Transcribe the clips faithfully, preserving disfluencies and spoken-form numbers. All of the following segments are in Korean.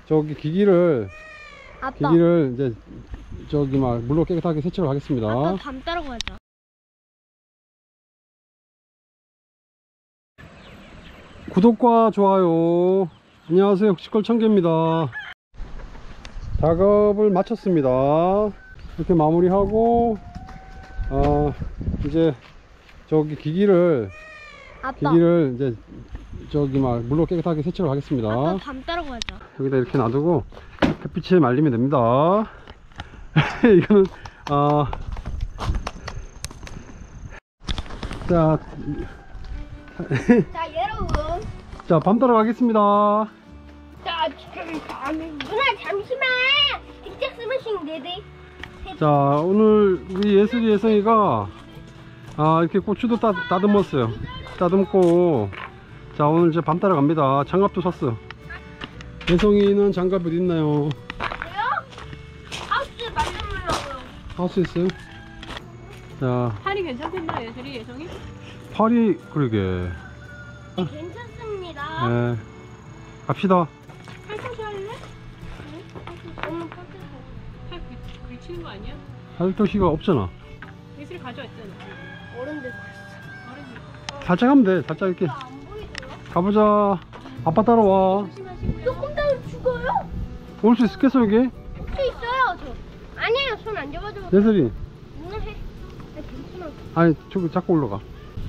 저기 기기를 아빠. 기기를 이제 저기 막 물로 깨끗하게 세척을 하겠습니다. 아빠 밤 따라고 하자. 구독과 좋아요. 안녕하세요, 흑시콜 청개입니다. 작업을 마쳤습니다. 이렇게 마무리하고 어 이제 저기 기기를 아빠. 기기를 이제 저기 막 물로 깨끗하게 세척을 하겠습니다. 아빠 밤 따라고 하자. 여기다 이렇게 놔두고 햇빛에 말리면 됩니다. 이거는 어 자, 자 여러분. 자, 밤 따라 가겠습니다. 자 지금 밤에 누나 잠시만. 직접 스매싱 네네. 자, 오늘 우리 예슬이 예성이가 아 이렇게 고추도 따, 다듬었어요. 다듬고 자, 오늘 이제 밤 따라 갑니다. 장갑도 샀어. 예성이는 장갑 어디 있나요? 하우스 만들려고요. 하우스 있어요? 자, 팔이 괜찮겠나 예슬이 예성이? 팔이 그러게. 괜찮습니다. 네, 갑시다. 팔꿈치 할래? 너무 빡세서. 팔 그- 그치는 거 아니야? 팔토시가 없잖아. 예슬이 가져왔잖아. 어른들 어른이. 살짝 하면 돼. 살짝 이렇게 안 보이더라. 가보자. 아빠 따라와. 조심하시고요. 조금 더 죽어요? 올 수 있겠어 여기? 수 있어요 저. 아니에요, 손 안 잡아줘. 예슬이. 누나 해. 아, 괜찮아. 아니 저기 자꾸 올라가.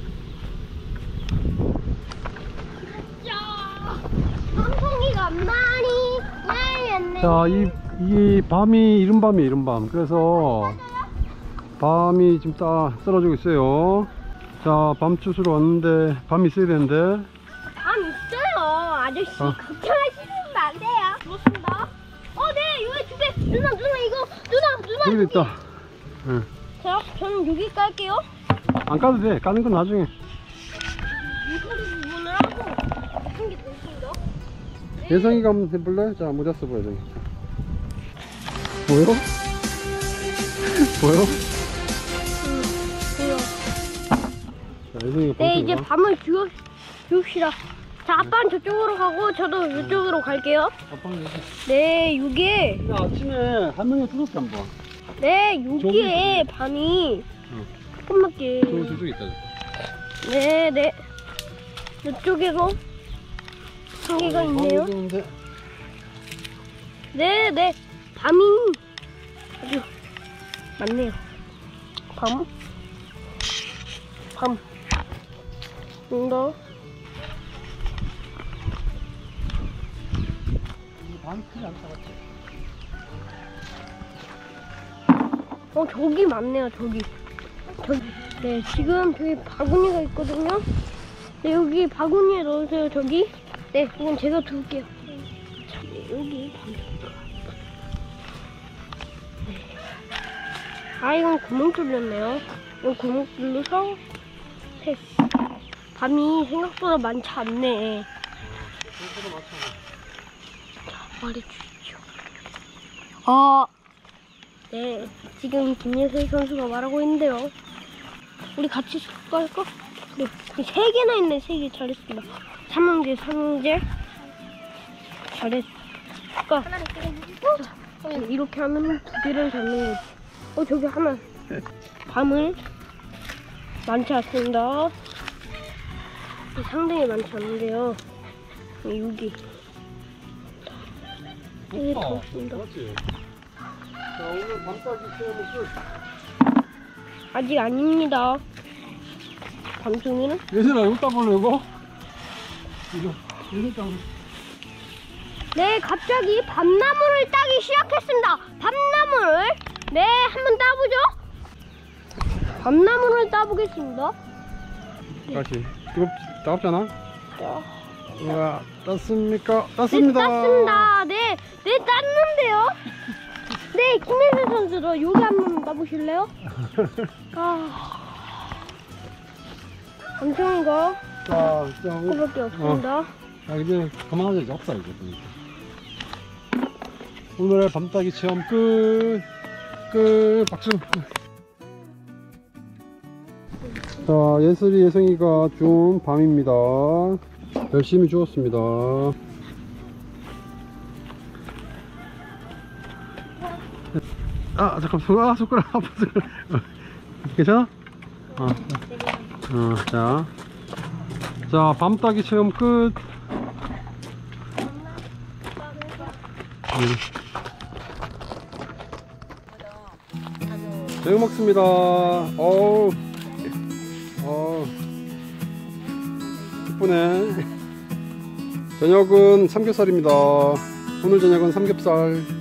똥통이가 많이 날렸네. 자, 이, 이 밤이 이른 밤이 이른 밤. 그래서 밤이 지금 딱 떨어지고 있어요. 자, 밤추수로 왔는데 밤이 있어야 되는데. 밤 있어요. 아저씨 어. 걱정하시면 안 돼요. 좋습니다. 어, 네, 여기 두 개. 누나, 누나 이거. 누나, 누나. 여기도 여기. 있다. 응. 자, 저는 여기 깔게요. 안 까도 돼. 까는 건 나중에. 이소리 부분을 하고 한 개 더 있습니다. 예성이가 한번 해볼래? 자, 모자 써봐, 예성이. 보여? 보여? 보여. 자, 예성이가 네, 이제 밤새가. 밤을 주웁, 주웁시다. 자, 아빠는 저쪽으로 가고 저도 이쪽으로 갈게요. 아빠는 여기. 네, 여기에 근데 아침에 한 명이 뚫었어, 한 번. 네, 여기에 저기 밤이 응. 조금밖에. 저, 저쪽에 있다. 네, 네. 이쪽에도 한 개가 있네요. 있는데. 네, 네. 밤이 아주 많네요. 밤. 밤. 뭔가. 밤이 크지 않다, 맞지? 어, 저기 많네요, 저기. 저기. 네, 지금 저기 바구니가 있거든요. 네, 여기 바구니에 넣으세요, 저기. 네, 이건 제가 둘게요. 자, 네, 여기. 네. 아, 이건 구멍 뚫렸네요. 이건 구멍 뚫려서 셋. 밤이 생각보다 많지 않네. 자, 말해주십시오. 아, 네, 지금 김예슬 선수가 말하고 있는데요. 우리 같이 숙소할까? 네, 세 개나 있네. 세 개. 잘했습니다. 삼형제, 삼형제. 잘했을까? 어, 이렇게 하면 두 개를 잡는 거지. 어, 저기 하나. 밤을 많지 않습니다. 상당히 많지 않은데요. 여기. 여기 더 있습니다. 맞지? 자, 오늘 밤따기 시험은 끝. 아직 아닙니다. 밤송이는? 예슬아, 이거 따보려고? 이거, 예슬 따보. 네, 갑자기 밤나무를 따기 시작했습니다. 밤나무를. 네, 한번 따보죠. 밤나무를 따보겠습니다. 다시. 이거 따갑잖아? 자, 우와, 땄습니까? 네, 땄습니다. 땄습니다. 네, 네, 땄는데요. 네, 김혜슬 선수도 여기 한번 따보실래요? 아, 밤송이가 자, 자, 오- 그거밖에 없습니다. 자, 이제 그만하자. 이제 없다, 이제. 오늘의 밤따기 체험 끝. 끝. 박수. 자, 예슬이 예성이가 준 밤입니다. 열심히 주웠습니다. 아 잠깐만, 아 손가락 아파. 손가락. 어, 괜찮아? 어, 어, 자, 자 밤따기 체험 끝. 음. 잘 먹습니다. 어우, 어, 이쁘네. 저녁은 삼겹살입니다. 오늘 저녁은 삼겹살.